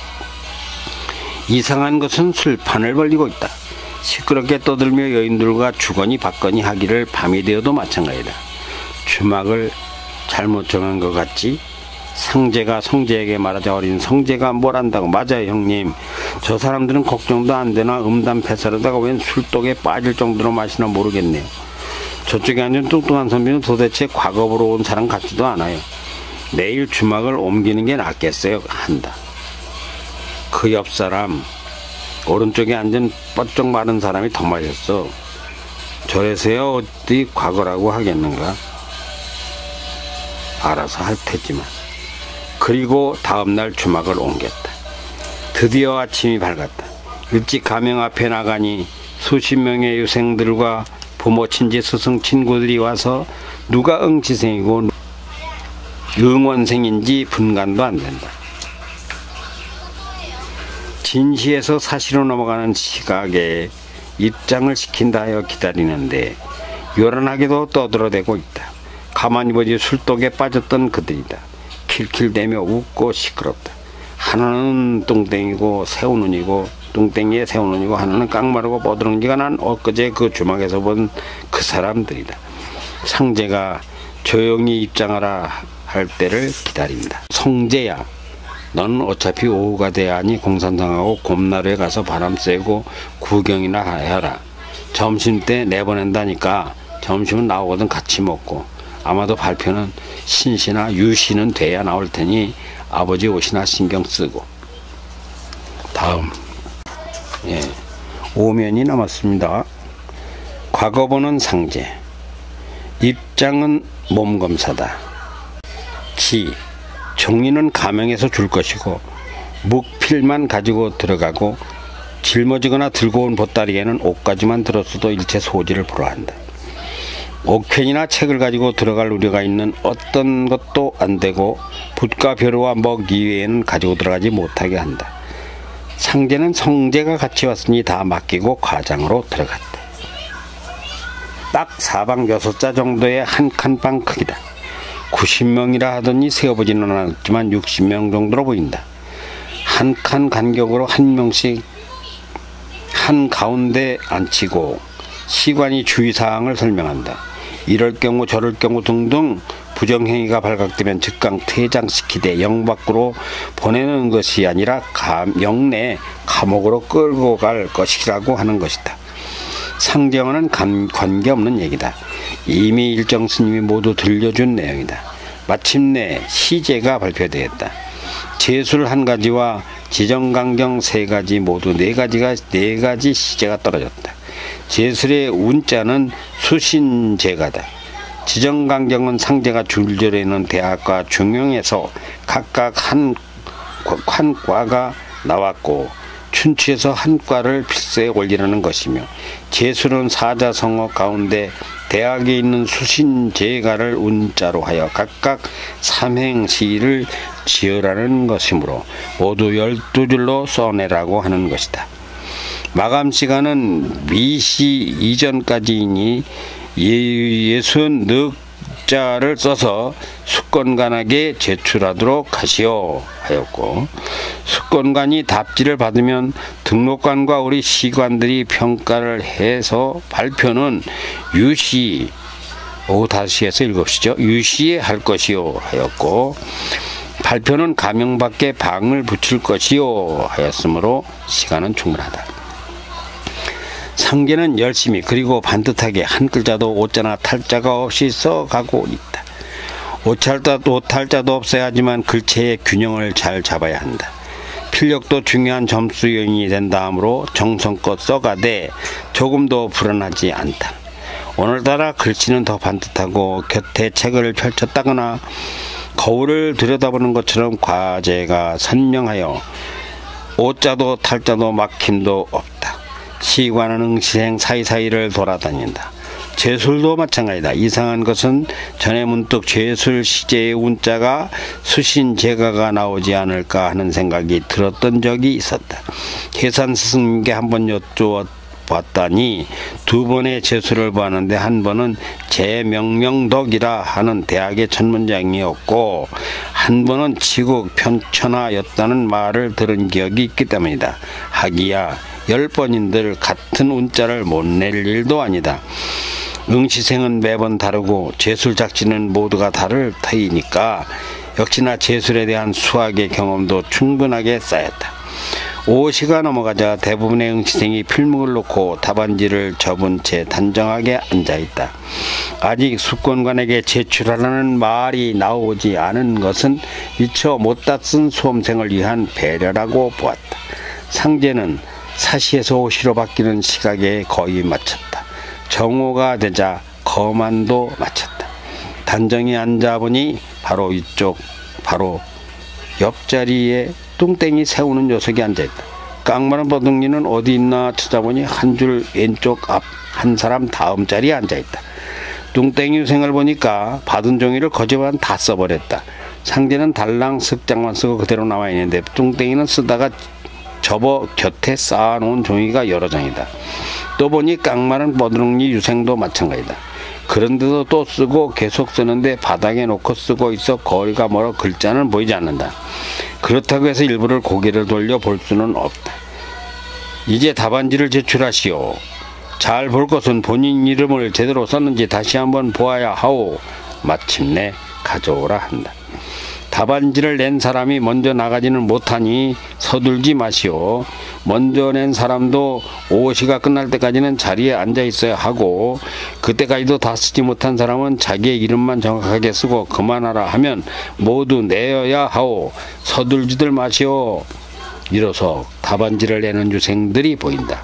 이상한 것은 술판을 벌리고 있다. 시끄럽게 떠들며 여인들과 주거니 받거니 하기를 밤이 되어도 마찬가지다. 주막을 잘못 정한 것 같지? 상제가 성제에게 말하자 어린 성제가 뭘 안다고. 맞아요 형님, 저 사람들은 걱정도 안 되나 음담패설하다가 웬 술독에 빠질 정도로 마시나 모르겠네요. 저쪽에 앉은 뚱뚱한 선비는 도대체 과거보러 온 사람 같지도 않아요. 내일 주막을 옮기는 게 낫겠어요 한다. 그 옆 사람 오른쪽에 앉은 뻗쩍 마른 사람이 더 마셨어. 저래서야 어디 과거라고 하겠는가. 알아서 할 테지만. 그리고 다음날 주막을 옮겼다. 드디어 아침이 밝았다. 일찍 가명 앞에 나가니 수십 명의 유생들과 부모 친지 스승 친구들이 와서 누가 응치생이고 응원생인지 분간도 안 된다. 진시에서 사시로 넘어가는 시각에 입장을 시킨다 하여 기다리는데 요란하게도 떠들어대고 있다. 가만히 보지 술독에 빠졌던 그들이다. 킬킬대며 웃고 시끄럽다. 하나는 뚱땡이고 새우눈이고 뚱땡이에 새우눈이고 하나는 깡마르고 뻐드렁지가 난 엊그제 그 주막에서 본 그 사람들이다. 상제가 조용히 입장하라 할 때를 기다린다. 성제야, 넌 어차피 오후가 돼야 하니 공산당하고 곰나루에 가서 바람 쐬고 구경이나 해라. 점심때 내보낸다니까 점심은 나오거든 같이 먹고. 아마도 발표는 신시나 유시는 돼야 나올 테니 아버지 옷이나 신경 쓰고. 다음. 예, 5면이 남았습니다. 과거 보는 상제. 입장은 몸검사다. 지. 종이는 가명에서 줄 것이고 묵필만 가지고 들어가고 짊어지거나 들고 온 보따리에는 옷가지만 들었어도 일체 소지를 불허한다. 옥편이나 책을 가지고 들어갈 우려가 있는 어떤 것도 안 되고 붓과 벼루와 먹 이외에는 가지고 들어가지 못하게 한다. 상제는 성제가 같이 왔으니 다 맡기고 과장으로 들어갔다. 딱 사방 6자 정도의 한 칸방 크기다. 90명이라 하더니 세어보지는 않았지만 60명 정도로 보인다. 한 칸 간격으로 한 명씩 한 가운데 앉히고 시관이 주의사항을 설명한다. 이럴 경우 저럴 경우 등등 부정행위가 발각되면 즉각 퇴장시키되 영 밖으로 보내는 것이 아니라 영내 감옥으로 끌고 갈 것이라고 하는 것이다. 상제와는 관계없는 얘기다. 이미 일정 스님이 모두 들려준 내용이다. 마침내 시제가 발표되었다. 제술 1가지와 지정강경 3가지 모두 4가지 시제가 떨어졌다. 제술의 운자는 수신제가다. 지정강경은 상제가 줄절해 있는 대학과 중용에서 각각 한 과가 나왔고 춘추에서 한 과를 필서에 올리라는 것이며, 제술은 사자성어 가운데 대학에 있는 수신제가를 운자로 하여 각각 삼행시를 지으라는 것이므로 모두 12줄로 써내라고 하는 것이다. 마감시간은 미시 이전까지이니 64자를 써서 숙권관에게 제출하도록 하시오 하였고, 숙권관이 답지를 받으면 등록관과 우리 시관들이 평가를 해서 발표는 유시 오후 5시에서 7시죠. 유시에 할 것이요 하였고, 발표는 가명밖에 방을 붙일 것이요 하였으므로 시간은 충분하다. 상제는 열심히 그리고 반듯하게 한 글자도 오자나 탈자가 없이 써가고 있다. 오탈자도 없어야 하지만 글체의 균형을 잘 잡아야 한다. 필력도 중요한 점수 요인이 된다 하므로 정성껏 써가되 조금도 불안하지 않다. 오늘따라 글씨는 더 반듯하고 곁에 책을 펼쳤다거나 거울을 들여다보는 것처럼 과제가 선명하여 오자도 탈자도 막힘도 없다. 시관은 응시생 사이사이를 돌아다닌다. 제술도 마찬가지다. 이상한 것은 전에 문득 제술 시제의 운자가 수신제가가 나오지 않을까 하는 생각이 들었던 적이 있었다. 계산 스승님께 한번 여쭈어봤더니 2번의 제술을 보았는데 한 번은 제명명덕이라 하는 대학의 천문장이었고 한 번은 지국 편천하였다는 말을 들은 기억이 있기 때문이다. 하기야 10번인들 같은 운자를 못 낼 일도 아니다. 응시생은 매번 다르고 제술 작지는 모두가 다를 터이니까 역시나 제술에 대한 수학의 경험도 충분하게 쌓였다. 5시가 넘어가자 대부분의 응시생이 필목을 놓고 답안지를 접은 채 단정하게 앉아있다. 아직 숙권관에게 제출하라는 말이 나오지 않은 것은 미처 못다 쓴 수험생을 위한 배려라고 보았다. 상제는 사시에서 오시로 바뀌는 시각에 거의 마쳤다. 정오가 되자 거만도 마쳤다. 단정히 앉아보니 바로 옆자리에 뚱땡이 세우는 녀석이 앉아있다. 깡마른 버둥이는 어디 있나 찾아보니 한 줄 왼쪽 앞 한 사람 다음 자리에 앉아있다. 뚱땡이 유생을 보니까 받은 종이를 거지만 다 써버렸다. 상제는 달랑 슥장만 쓰고 그대로 남아있는데 뚱땡이는 쓰다가 접어 곁에 쌓아놓은 종이가 여러 장이다. 또 보니 깡마른 버둥이 유생도 마찬가지다. 그런데도 또 쓰고 계속 쓰는데 바닥에 놓고 쓰고 있어 거리가 멀어 글자는 보이지 않는다. 그렇다고 해서 일부러 고개를 돌려 볼 수는 없다. 이제 답안지를 제출하시오. 잘 볼 것은 본인 이름을 제대로 썼는지 다시 한번 보아야 하오. 마침내 가져오라 한다. 답안지를 낸 사람이 먼저 나가지는 못하니 서둘지 마시오. 먼저 낸 사람도 오시가 끝날 때까지는 자리에 앉아 있어야 하고, 그때까지도 다 쓰지 못한 사람은 자기의 이름만 정확하게 쓰고 그만하라 하면 모두 내어야 하오. 서둘지들 마시오. 이로써 답안지를 내는 유생들이 보인다.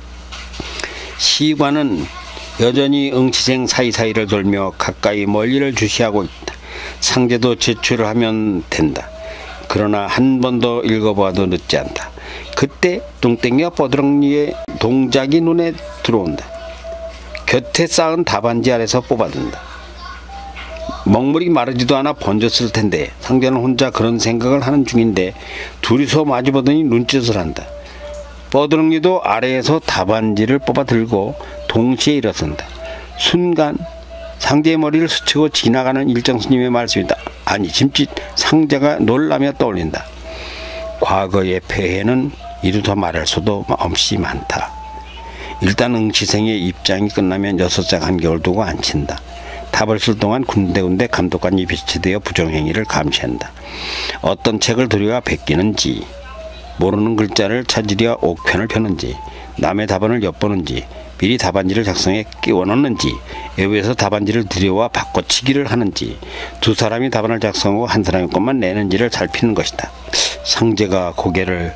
시관은 여전히 응시생 사이사이를 돌며 가까이 멀리를 주시하고 있다. 상제도 제출을 하면 된다. 그러나 한 번 더 읽어봐도 늦지 않다. 그때 뚱땡이와 버드렁니의 동작이 눈에 들어온다. 곁에 쌓은 답안지 아래서 뽑아든다. 먹물이 마르지도 않아 번졌을 텐데 상제는 혼자 그런 생각을 하는 중인데 둘이서 마주보더니 눈짓을 한다. 버드렁니도 아래에서 답안지를 뽑아 들고 동시에 일어선다. 순간 상제의 머리를 스치고 지나가는 일정스님의 말씀이다. 아니 짐짓 상제가 놀라며 떠올린다. 과거의 폐해는 이루다 말할 수도 없이 많다. 일단 응시생의 입장이 끝나면 6장 한겨울 두고 앉힌다. 답을 쓸 동안 군데군데 감독관이 배치되어 부정행위를 감시한다. 어떤 책을 들여와 베끼는지, 모르는 글자를 찾으려 옥편을 펴는지, 남의 답안을 엿보는지, 미리 답안지를 작성해 끼워 넣는지, 외부에서 답안지를 들여와 바꿔치기를 하는지, 두 사람이 답안을 작성하고 한 사람의 것만 내는지를 살피는 것이다. 상제가 고개를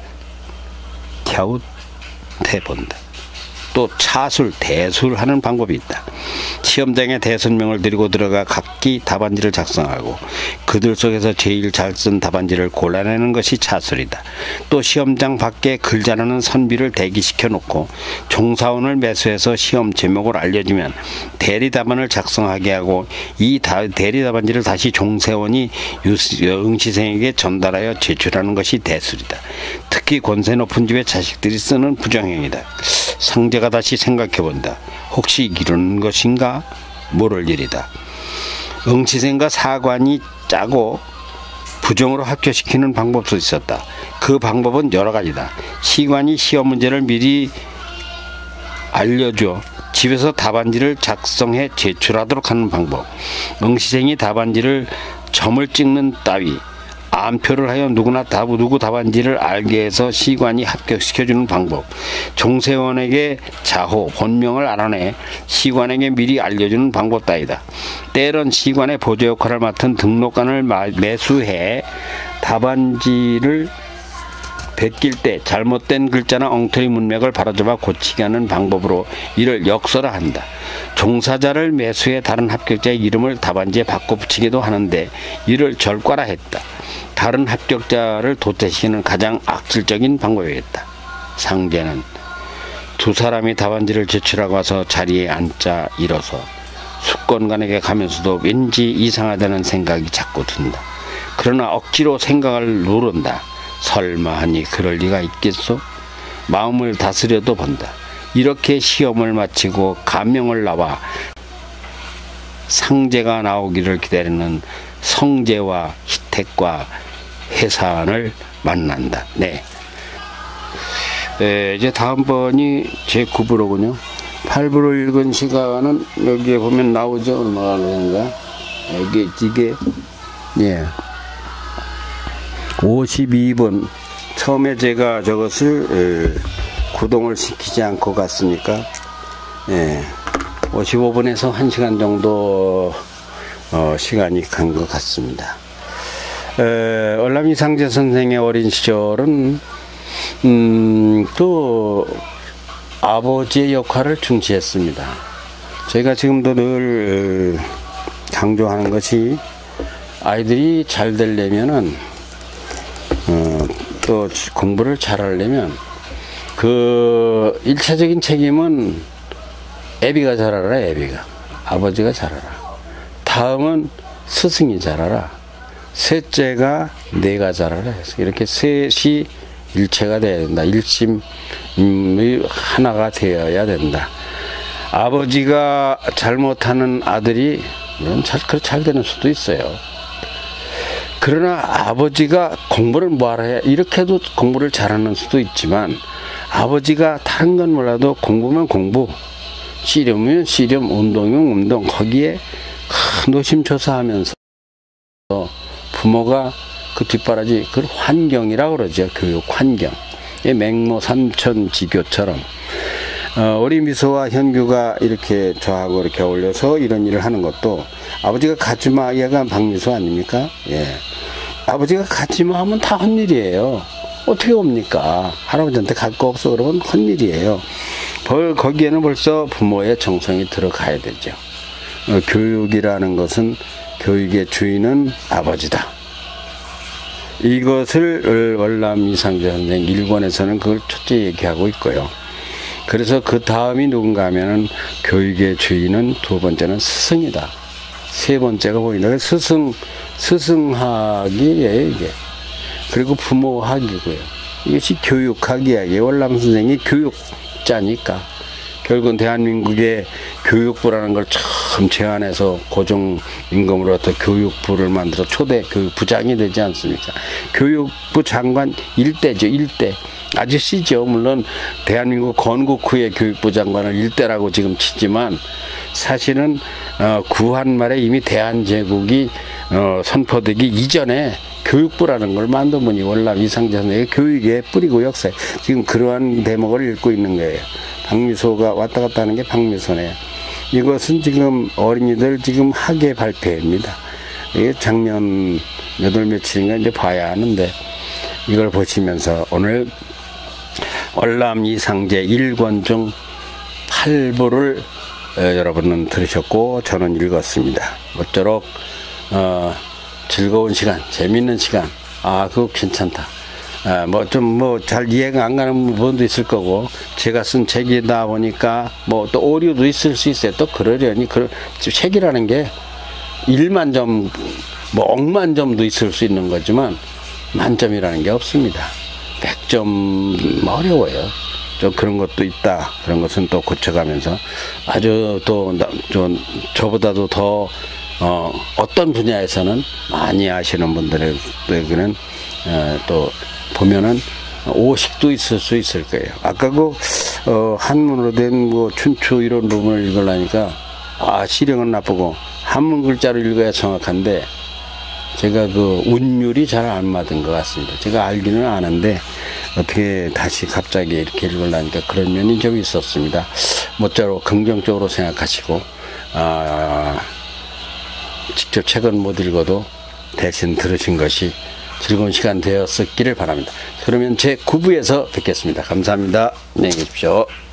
갸웃해본다. 또 차술, 대술하는 방법이 있다. 시험장에 대선명을 들이고 들어가 각기 답안지를 작성하고 그들 속에서 제일 잘 쓴 답안지를 골라내는 것이 차술이다. 또 시험장 밖에 글 잘하는 선비를 대기시켜 놓고 종사원을 매수해서 시험 제목을 알려주면 대리답안을 작성하게 하고 이 대리답안지를 다시 종사원이 응시생에게 전달하여 제출하는 것이 대술이다. 특히 권세 높은 집의 자식들이 쓰는 부정행위다. 상제가 다시 생각해본다. 혹시 이런 것인가? 모를 일이다. 응시생과 사관이 짜고 부정으로 합격시키는 방법도 있었다. 그 방법은 여러 가지다. 시관이 시험 문제를 미리 알려줘 집에서 답안지를 작성해 제출하도록 하는 방법, 응시생이 답안지를 점을 찍는 따위, 암표를 하여 누구나 누구 답안지를 알게 해서 시관이 합격시켜주는 방법, 종세원에게 자호, 본명을 알아내 시관에게 미리 알려주는 방법 따위다. 때론 시관의 보조 역할을 맡은 등록관을 매수해 답안지를 베낄 때 잘못된 글자나 엉터리 문맥을 바로잡아 고치게 하는 방법으로 이를 역설화 한다. 종사자를 매수해 다른 합격자의 이름을 답안지에 바꿔 붙이기도 하는데 이를 절과라 했다. 다른 합격자를 도태시키는 가장 악질적인 방법이었다. 상제는 두 사람이 답안지를 제출하고 와서 자리에 앉자 일어서 숙권관에게 가면서도 왠지 이상하다는 생각이 자꾸 든다. 그러나 억지로 생각을 누른다. 설마 하니 그럴 리가 있겠소? 마음을 다스려도 본다. 이렇게 시험을 마치고 감명을 나와 상제가 나오기를 기다리는 성제와 희택과 해산을 만난다. 네. 이제 다음번이 제 9부로군요. 8부로 읽은 시간은 여기에 보면 나오죠. 얼마나 되는가? 이게 예. 52분. 처음에 제가 저것을 구동을 시키지 않고 갔으니까 55분에서 1시간 정도 시간이 간 것 같습니다. 월남이상제 선생의 어린 시절은 또 아버지의 역할을 중시했습니다. 저희가 지금도 늘 강조하는 것이 아이들이 잘 되려면은 또 공부를 잘 하려면 그 1차적인 책임은 애비가 잘하라. 애비가 아버지가 잘하라. 다음은 스승이 잘하라. 셋째가 내가 잘하라 해서 이렇게 셋이 일체가 되어야 된다. 일심이 하나가 되어야 된다. 아버지가 잘못하는 아들이 물론 잘 되는 수도 있어요. 그러나 아버지가 공부를 뭐하라 해 이렇게 해도 공부를 잘하는 수도 있지만 아버지가 다른 건 몰라도 공부면 공부, 씨름이면 씨름, 운동이면 운동, 거기에 노심초사하면서 부모가 그 뒷바라지, 그걸 환경이라고 그러죠. 교육 환경. 맹모 삼천지교처럼 우리 미소와 현규가 이렇게 저하고 이렇게 어울려서 이런 일을 하는 것도 아버지가 가지마, 얘가 박미소 아닙니까? 예. 아버지가 가지마 하면 다 헛일이에요. 어떻게 옵니까? 할아버지한테 갈 거 없어 그러면 헛일이에요. 거기에는 벌써 부모의 정성이 들어가야 되죠. 교육이라는 것은 교육의 주인은 아버지다. 이것을 월남이상제 선생 1권에서는 그걸 첫째 얘기하고 있고요. 그래서 그 다음이 누군가 하면은 교육의 주인은 두 번째는 스승이다. 세 번째가 보인다. 스승학이에요, 이게. 그리고 부모학이고요. 이것이 교육학이야. 월남 선생이 교육자니까. 결국은 대한민국의 교육부라는 걸 처음 제안해서 고정임금으로부터 교육부를 만들어 초대 교육부장이 되지 않습니까? 교육부 장관 일대죠, 일대. 아저씨죠. 물론 대한민국 건국 후에 교육부 장관을 일대라고 지금 치지만 사실은 구한 말에 이미 대한제국이 선포되기 이전에 교육부라는 걸 만든 분이 월남 이상재 선생의 교육의 뿌리고 역사에 지금 그러한 대목을 읽고 있는 거예요. 박미소가 왔다 갔다 하는 게 박미소네요. 이것은 지금 어린이들 지금 학예 발표입니다. 이게 작년 몇 월 며칠인가 이제 봐야 하는데 이걸 보시면서 오늘 월남 이상재 1권 중 8부를 여러분은 들으셨고 저는 읽었습니다. 모쪼록 즐거운 시간, 재밌는 시간, 그거 괜찮다. 잘 이해가 안 가는 부분도 있을 거고, 제가 쓴 책이다 보니까, 또 오류도 있을 수 있어요. 또 그러려니, 책이라는 게 1만 점, 억만 점도 있을 수 있는 거지만, 만점이라는 게 없습니다. 100점 어려워요. 좀 그런 것도 있다. 그런 것은 또 고쳐가면서, 아주 저보다도 더, 어떤 분야에서는 많이 아시는 분들에게는 또 보면은 오식도 있을 수 있을 거예요. 아까 한문으로 된 춘추 이런 부분을 읽으려니까 시령은 나쁘고 한문 글자로 읽어야 정확한데 제가 운율이 잘 안 맞은 것 같습니다. 제가 알기는 아는데 어떻게 다시 갑자기 이렇게 읽으려니까 그런 면이 좀 있었습니다. 모쪼록 긍정적으로 생각하시고 직접 책은 못 읽어도 대신 들으신 것이 즐거운 시간 되었기를 바랍니다. 그러면 제 9부에서 뵙겠습니다. 감사합니다. 안녕히 계십시오.